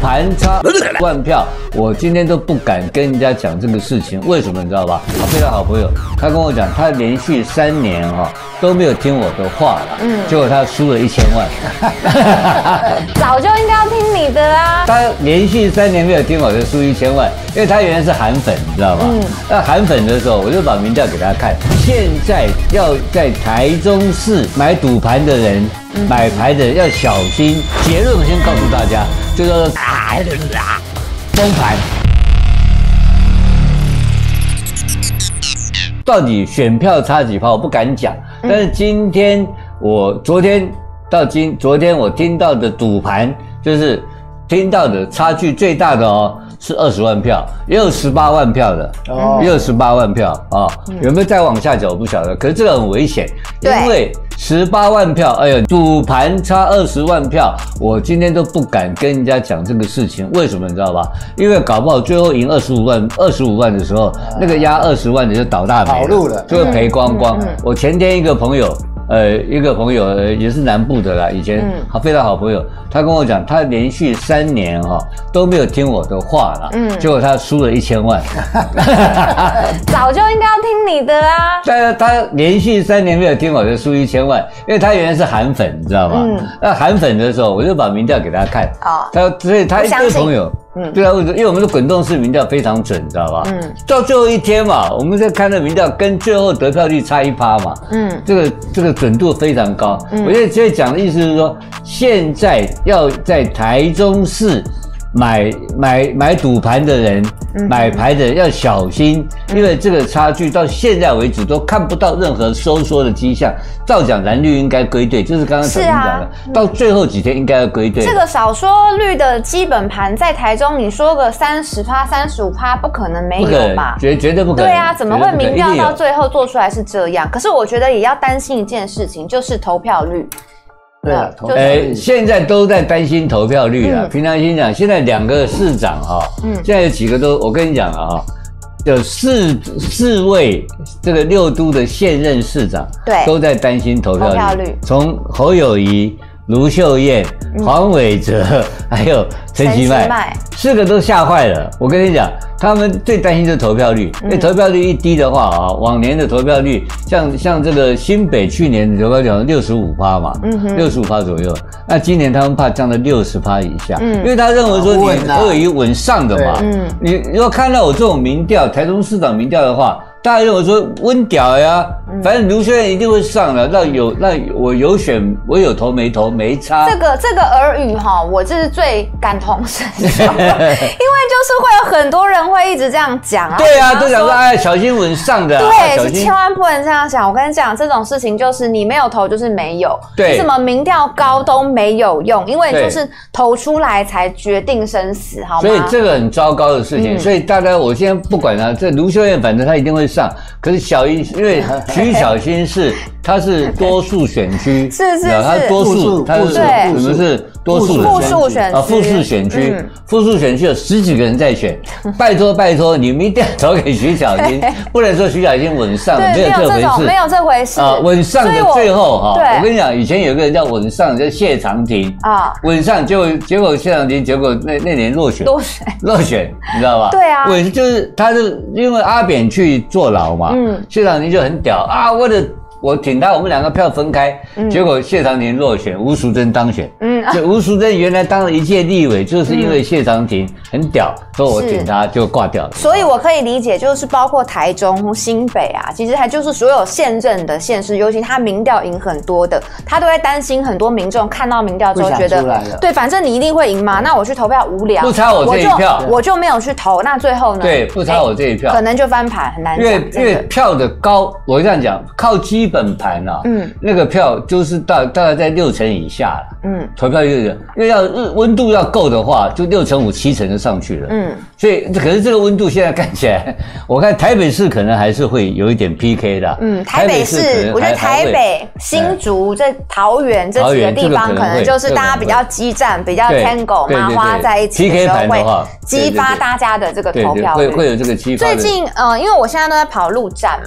盘差万票，我今天都不敢跟人家讲这个事情，为什么你知道吧？非常好朋友，他跟我讲，他连续3年都没有听我的话了，结果他输了1000万， 早就应该要听你的啊。 他连续3年没有听我的，输1000万，因为他原来是韩粉，你知道吗？那韩粉的时候，我就把民调给他看，现在要在台中市买赌盘的人。买牌的人要小心，结论我先告诉大家，就叫做崩盘。到底选票差几趴，我不敢讲。但是昨天我听到的赌盘，就是听到的差距最大的是20万票，也有18万票的，也有18万票啊。有没有再往下走我不晓得，可是这个很危险，因为18万票，哎呦，赌盘差20万票，我今天都不敢跟人家讲这个事情，为什么你知道吧？因为搞不好最后赢25万的时候，那个压20万的就倒大霉了，跑路了，就会赔光光。我前天一个朋友也是南部的啦，以前非常好朋友，他跟我讲，他连续3年都没有听我的话了，结果他输了1000万， 早就应该要听你的啊。 他连续3年没有听我的，输1000万，因为他原来是韩粉，你知道吗？那韩粉的时候，我就把民调给他看，所以他一堆朋友。对啊，因为我们的滚动式民调非常准，你知道吧？到最后一天嘛，我们在看的民调跟最后得票率差1%嘛，这个准度非常高。我现在讲的意思是说，现在要在台中市买赌盘的人，买牌的人要小心，因为这个差距到现在为止都看不到任何收缩的迹象。照讲蓝绿应该归队，就是刚刚小金讲的，到最后几天应该要归队。 这个少说率的基本盘在台中，你说个30%、35%，不可能没有吧？ 绝对不可能。 对啊，怎么会民调到最后做出来是这样？可是我觉得也要担心一件事情，就是投票率。 对啊，现在都在担心投票率了。平常心讲，现在2个市长现在有几个都，我跟你讲了有四位这个6都的现任市长，都在担心投票率。从侯友宜、卢秀燕、黄伟哲，还有陈其迈，4个都吓坏了。我跟你讲，他们最担心就是投票率，因为投票率一低的话往年的投票率，像这个新北去年的投票率65%嘛，65%左右。那今年他们怕降到60%以下，因为他认为说你侯友宜稳上的嘛，你如果看到我这种民调，台中市长民调的话。大家认为说温屌呀，反正卢秀燕一定会上的。那我有选，我有投没投没差。这个耳语我这是最感同身受，因为就是会有很多人会一直这样讲啊。 对啊，都讲说哎，小心稳上的。 对，千万不能这样想。我跟你讲，这种事情就是你没有投就是没有，你什么民调高都没有用，因为就是投出来才决定生死，好吗？ 所以这个很糟糕的事情。所以大家，我现在不管他，这卢秀燕反正他一定会上，可是因为徐小新他是多数选区，他多数，他是什么是多数复数选区？ 复数选区，复数选区有10几个人在选，拜托，你们一定要投给徐小新，不能说徐小新稳上，没有这回事， 没有这回事啊。 稳上的最后我跟你讲，以前有个人叫稳上，叫谢长廷啊，稳上结果谢长廷那年落选，你知道吧？ 对啊， 就是他是因为阿扁去坐牢嘛，谢长廷就很屌啊，我挺他，我们2个票分开，结果谢长廷落选，吴淑珍当选。就吴淑珍原来当了1届立委，就是因为谢长廷很屌，说我挺他就挂掉了。 所以我可以理解，就是包括台中、新北啊，其实还就是所有现任的县市，尤其他民调赢很多的，他都在担心很多民众看到民调之后觉得，对，反正你一定会赢嘛，那我去投票无聊， 不差我这一票， 我就没有去投，那最后呢？ 对，不差我这一票， 可能就翻盘，很难讲。 因为票的高，我这样讲，靠基本盘啊，那个票就是大概在6成以下了，投票率，因为温度要够的话，就6成5、7成就上去了，所以可是这个温度现在看起来，我看台北市可能还是会有一点 PK 的， 台北市，我觉得台北、新竹、桃园这几个地方，可能就是大家比较激战、比较 tango 麻花在一起的时候，会激发大家的这个投票率， 会有这个激发。 最近因为我现在都在跑陆战嘛。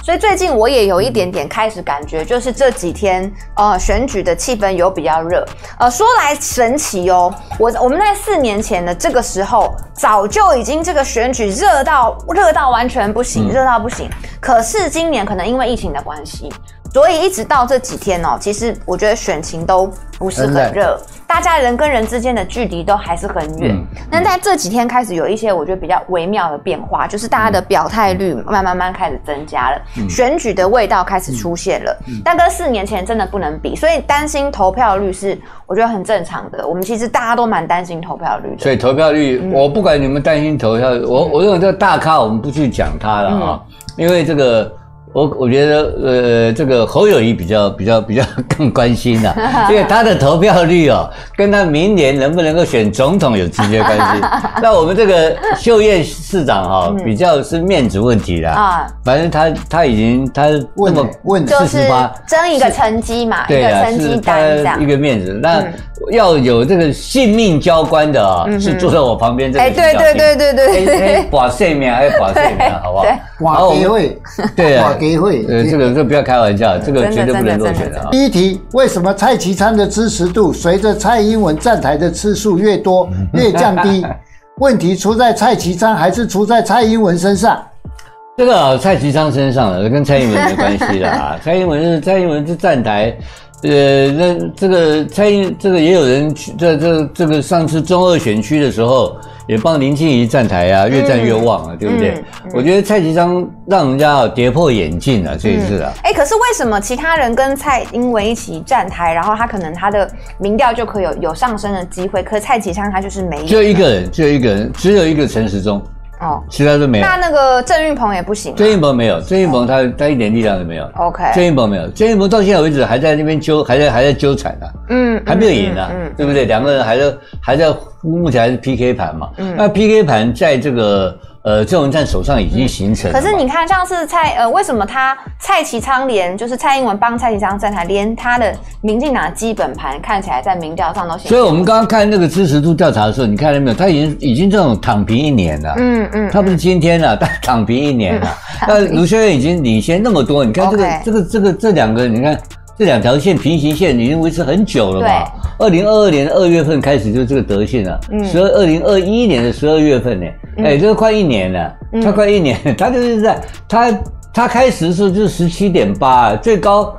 所以最近我也有一点点开始感觉，就是这几天选举的气氛有比较热。说来神奇哦，我们在4年前的这个时候，早就已经这个选举热到完全不行，热到不行。可是今年可能因为疫情的关系，所以一直到这几天哦，其实我觉得选情都不是很热，大家人跟人之间的距离都还是很远。但在这几天开始有一些我觉得比较微妙的变化，就是大家的表态率慢慢开始增加了，选举的味道开始出现了，但跟4年前真的不能比，所以担心投票率是我觉得很正常的。我们其实大家都蛮担心投票率的， 所以投票率，我不管你们担心投票率，我认为这个大咖我们不去讲他了啊，因为这个。我觉得这个侯友宜比较更关心的，因为他的投票率哦，跟他明年能不能够选总统有直接关系。那我们这个秀燕市长哈，比较是面子问题啦啊，反正他已经问就是争一个成绩嘛，一个成绩单这样， 一个面子。那要有这个性命交关的啊，是坐在我旁边这个。 对， 把性命还有把性命，好不好？ 哇，给会， 对啊。这不要开玩笑，这个绝对不能落选的啊。 第一题，为什么蔡其昌的支持度随着蔡英文站台的次数越多越降低？问题出在蔡其昌还是出在蔡英文身上？ 这个蔡其昌身上了，跟蔡英文没关系的啊。蔡英文是站台，那这个也有人去，这个上次中2选区的时候。也帮林庆怡站台啊，越站越旺啊，对不对？我觉得蔡其昌让人家跌破眼镜啊，这一次啊。 可是为什么其他人跟蔡英文一起站台，然后他可能他的民调就可以有上升的机会，可是蔡其昌他就是没有。 只有一个人，只有一个陈时中。哦，其他都没有。 那个郑运鹏也不行。 郑运鹏没有，郑运鹏他一点力量都没有。 OK。 郑运鹏没有，郑运鹏到现在为止还在那边还在纠缠啊，还没有赢啊，对不对？两个人还在目前还是 PK 盘嘛。那 PK 盘在这个郑文灿手上已经形成了。 可是你看，像是为什么蔡其昌就是蔡英文帮蔡其昌站台，连他的民进党的基本盘看起来在民调上都显示。 所以我们刚刚看那个支持度调查的时候，你看到没有？他已经这种躺平1年了。他不是今天了，他躺平1年了。那卢秀燕已经领先那么多，你看这两个，你看这2条线平行线已经维持很久了嘛。2022年2月份开始就这个德性了，2021年的12月份呢，这个快1年了，他快1年，他就是在他开始的时候就是17.8，最高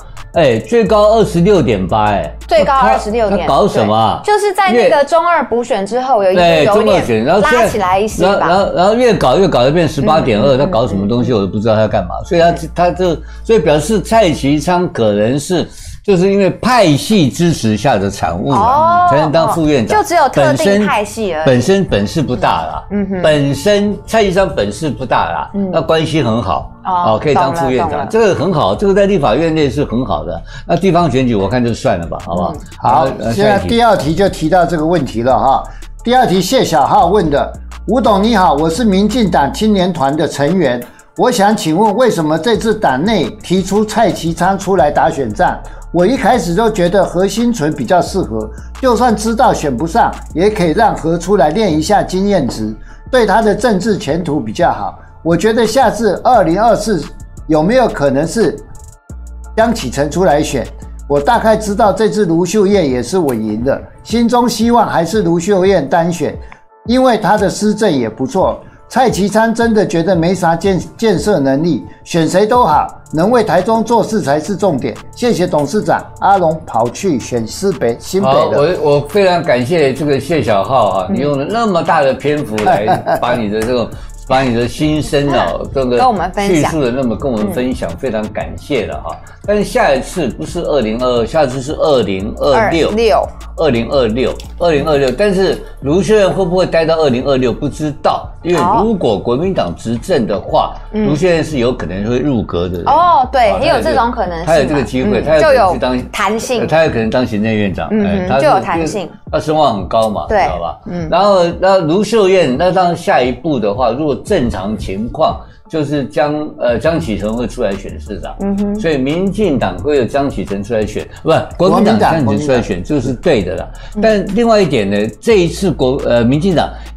26.8， 最高26.8， 他搞什么啊？ 就是在那个中2补选之后有点拉起来一些吧， 然后越搞就变18.2，他搞什么东西我都不知道他干嘛，所以表示蔡其昌可能是。就是因为派系支持下的产物嘛，才能当副院长。 就只有特定派系而已。 本身本事不大啦，本身蔡其昌本事不大啦，那关系很好，可以当副院长，这个很好，这个在立法院内是很好的。那地方选举我看就算了吧，好不好？ 好，现在第2题就提到这个问题了哈。第2题谢小浩问的，吴董你好，我是民进党青年团的成员，我想请问为什么这次党内提出蔡其昌出来打选战？我一开始就觉得何新存比较适合，就算知道选不上，也可以让何出来练一下经验值，对他的政治前途比较好。我觉得下次2024有没有可能是江启臣出来选？我大概知道这次卢秀燕也是稳赢的，心中希望还是卢秀燕单选，因为她的施政也不错。蔡其昌真的觉得没啥建设能力，选谁都好，能为台中做事才是重点。谢谢董事长。阿龙跑去选新北的。 我非常感谢这个谢小浩啊，你用了那么大的篇幅来把你的心声这个叙述的那么跟我们分享，非常感谢了哈。但是下一次不是2022，下次是2026，但是卢秀燕会不会待到2026不知道，因为如果国民党执政的话，卢秀燕是有可能会入阁的人。 对，也有这种可能性， 他有这个机会，他就有弹性， 他有可能当行政院长， 就有弹性， 他声望很高嘛，知道吧？然后卢秀燕，那当下一步的话，如果正常情况。就是江启臣会出来选市长，所以民进党会有江启臣出来选，不，国民党江启臣出来选就是对的啦。但另外一点呢，这一次民进党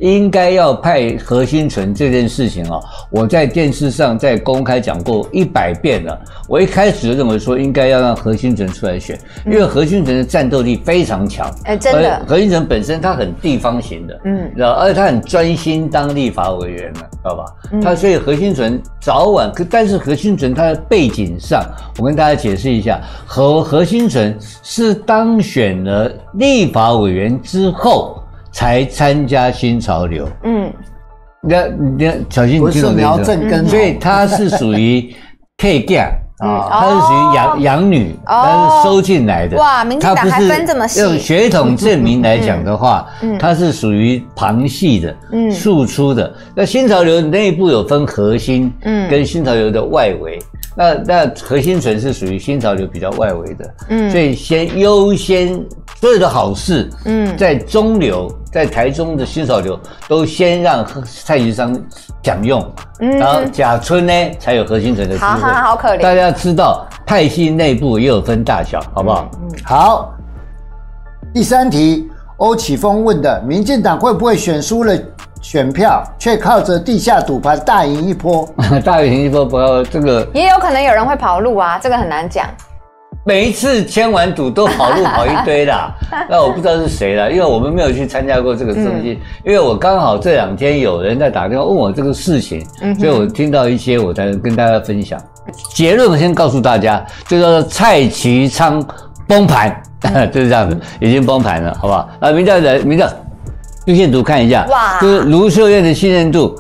应该要派何欣纯这件事情我在电视上在公开讲过100遍了。我一开始就认为说应该要让何欣纯出来选，因为何欣纯的战斗力非常强。 真的， 何欣纯本身他很地方型的，知道，而且他很专心当立法委员了，知道吧？他所以何欣纯早晚，但是何欣纯他的背景上，我跟大家解释一下，何欣纯是当选了立法委员之后才参加新潮流。你小心，你听懂苗正根， 所以他是属于 K 嫁。她是属于养女，她是收进来的。 哇，民进党还分这么细。 用血统证明来讲的话，她是属于旁系的，庶出的。那新潮流内部有分核心，跟新潮流的外围。那何欣纯是属于新潮流比较外围的，所以先优先所有的好事，在中流，在台中的新潮流都先让蔡其昌享用，然后甲春呢才有何欣纯的机会。 好可怜。 大家知道派系内部也有分大小，好不好？ 好。第3题，欧启峰问的，民进党会不会选输了选票，却靠着地下赌盘大赢一波？ 大赢一波，不要这个， 也有可能有人会跑路啊，这个很难讲。 每一次签完赌都跑路跑一堆啦，那我不知道是谁啦，因为我们没有去参加过这个东西，因为我刚好这2天有人在打电话问我这个事情，所以我听到一些我才能跟大家分享。结论我先告诉大家，就叫做蔡其昌崩盘，就是这样子，已经崩盘了，好不好？民调路线图看一下，哇，就是卢秀燕的信任度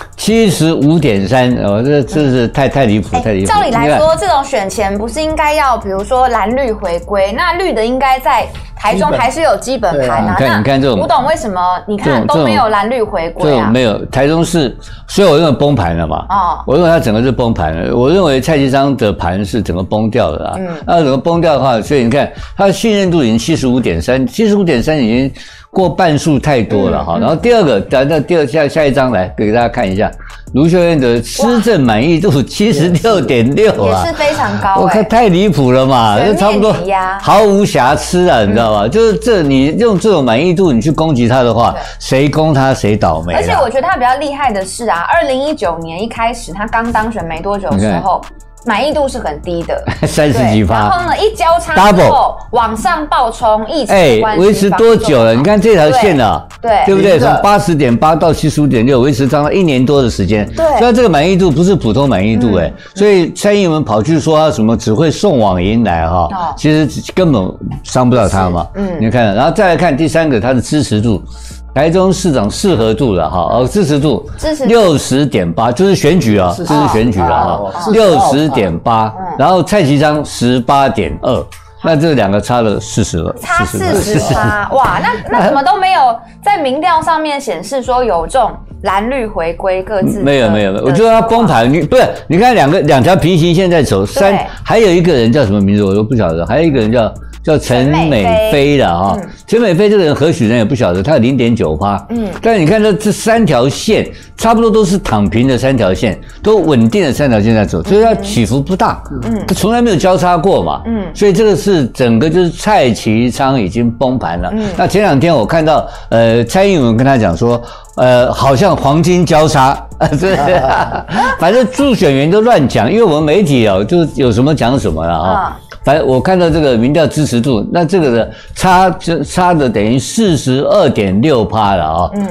75.3，这是太离谱，太离谱。 照理来说，这种选前不是应该要，比如说蓝绿回归，那绿的应该在台中还是有基本盘啊。 你看这种， 不懂为什么你看都没有蓝绿回归啊？ 没有，台中市，所以我认为崩盘了嘛。我认为它整个是崩盘了。我认为蔡其昌的盘是整个崩掉了啊。那整个崩掉的话，所以你看他的信任度已经75.3已经过半数太多了哈。然后第二个，下一张来给大家看一下，卢秀燕的施政满意度76.6啊， 也是非常高。 我看太离谱了嘛，就差不多毫无瑕疵啊，你知道吧？就是你用这种满意度，你去攻击他的话，谁攻他谁倒霉。 而且我觉得他比较厉害的是啊，2019年一开始他刚当选没多久的时候，满意度是很低的 ，30几%。 然后呢，一交叉之后往上爆冲，疫情关系维持多久了？你看这条线啊，对不对？从80.8到75.6，维持长达1年多的时间。对，所以这个满意度不是普通满意度所以蔡英文跑去说他什么只会送网银来其实根本伤不到他嘛。你看，然后再来看第3个，他的支持度。台中市长适合度了支持度60.8，就是选举啊，这是选举了60.8，然后蔡其昌18.2，那这2个差了40%， 差40%，哇，那怎么都没有在民调上面显示说有这种蓝绿回归各自？ 没有，我觉得他崩盘，不是，你看两条平行线在走，还有一个人叫什么名字我都不晓得，还有一个人叫陈美菲的陈美菲这个人何许人也不晓得，他有0.9%，但是你看这3条线差不多都是躺平的3条线，都稳定的3条线在走，所以它起伏不大，它从来没有交叉过嘛，所以这个是整个就是蔡其昌已经崩盘了。那前2天我看到蔡英文跟他讲说，好像黄金交叉，反正助选员都乱讲，因为我们媒体就有什么讲什么了反正我看到这个民调支持度，那这个的差的等于42.6%了